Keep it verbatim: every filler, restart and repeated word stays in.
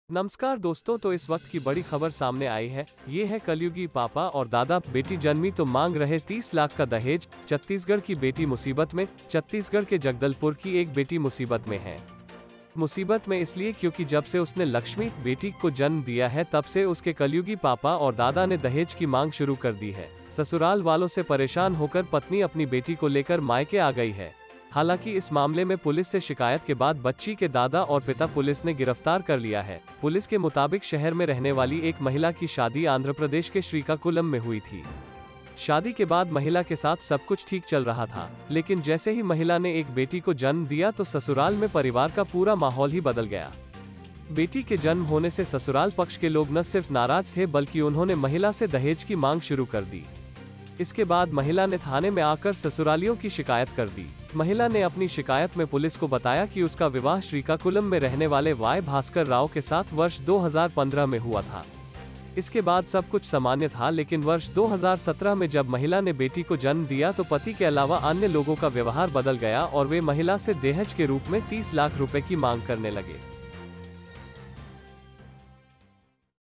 नमस्कार दोस्तों, तो इस वक्त की बड़ी खबर सामने आई है। ये है कलयुगी पापा और दादा। बेटी जन्मी तो मांग रहे तीस लाख का दहेज। छत्तीसगढ़ की बेटी मुसीबत में। छत्तीसगढ़ के जगदलपुर की एक बेटी मुसीबत में है। मुसीबत में इसलिए क्योंकि जब से उसने लक्ष्मी बेटी को जन्म दिया है, तब से उसके कलयुगी पापा और दादा ने दहेज की मांग शुरू कर दी है। ससुराल वालों से परेशान होकर पत्नी अपनी बेटी को लेकर मायके आ गई है। हालांकि इस मामले में पुलिस से शिकायत के बाद बच्ची के दादा और पिता पुलिस ने गिरफ्तार कर लिया है। पुलिस के मुताबिक शहर में रहने वाली एक महिला की शादी आंध्र प्रदेश के श्रीकाकुलम में हुई थी। शादी के बाद महिला के साथ सब कुछ ठीक चल रहा था, लेकिन जैसे ही महिला ने एक बेटी को जन्म दिया तो ससुराल में परिवार का पूरा माहौल ही बदल गया। बेटी के जन्म होने से ससुराल पक्ष के लोग न सिर्फ नाराज थे, बल्कि उन्होंने महिला से दहेज की मांग शुरू कर दी। इसके बाद महिला ने थाने में आकर ससुरालियों की शिकायत कर दी। महिला ने अपनी शिकायत में पुलिस को बताया कि उसका विवाह श्रीकाकुलम में रहने वाले वाई भास्कर राव के साथ वर्ष दो हज़ार पंद्रह में हुआ था। इसके बाद सब कुछ सामान्य था, लेकिन वर्ष दो हज़ार सत्रह में जब महिला ने बेटी को जन्म दिया तो पति के अलावा अन्य लोगों का व्यवहार बदल गया और वे महिला से दहेज के रूप में तीस लाख रुपए की मांग करने लगे।